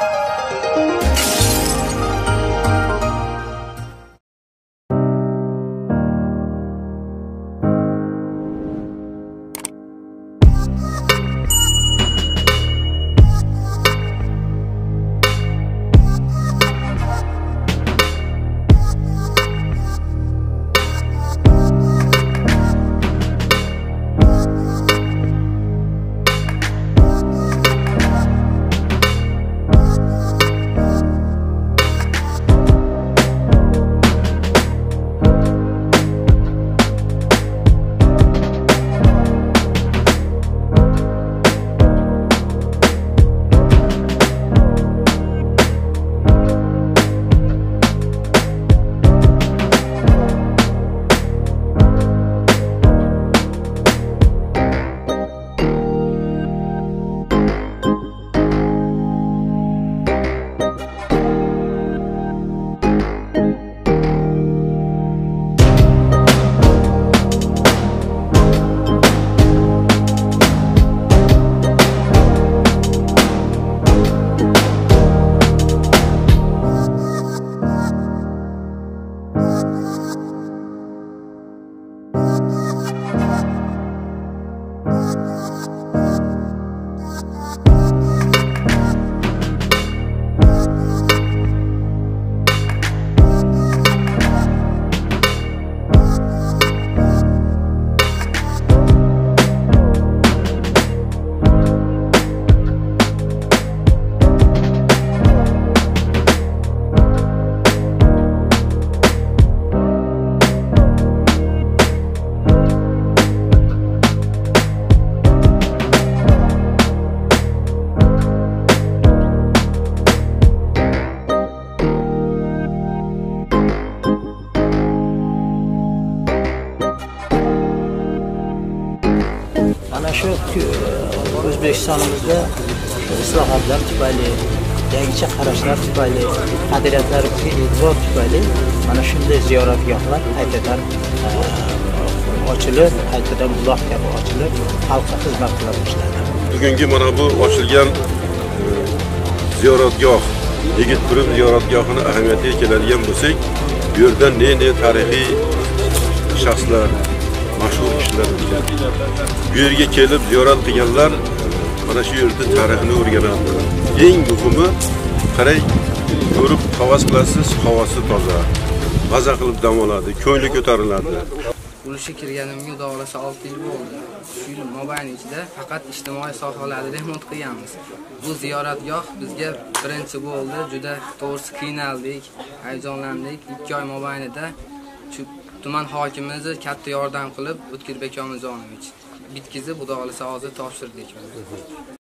Mana shu O'zbekistonimizda islohotlar tufayli, yangicha qarashlar tufayli, qadriyatlarga e'tibor tufayli mana shunday ziyoratgohlar qaytadan ochilib, qaytadan buloq kabi ochilib, xalqqa xizmat qila boshladi. Bugungi mana bu ochilgan ziyoratgoh, Yigitburum ziyoratgohini ahamiyatiga keladigan bo'lsak, bu yerda ne tarixiy shaxslar, mashhur kishilar o'tgan. Bu yerga kelib ziyorat qilganlar mana shu yerda tarixini o'rganadi. Eng muhimi, qarang, ko'rib havas qilasiz, havosi toza. Maza qilib dam oladi, ko'ngli ko'tariladi. Urushga kirganimga davlasa 6 yil bo'ldi. Shu yil mobaynida faqat ijtimoiy sohalarda remont qilganmiz. Bu ziyoratgoh bizga birinchi bo'ldi. Juda to'g'risi qiynaldik, hayajonlandik. 2 oy mobaynida tuman hokimimiz katta yordam qilib, O'tkirbek Omijonovich bitkizib, Xudo xolasa hozir topshirdik.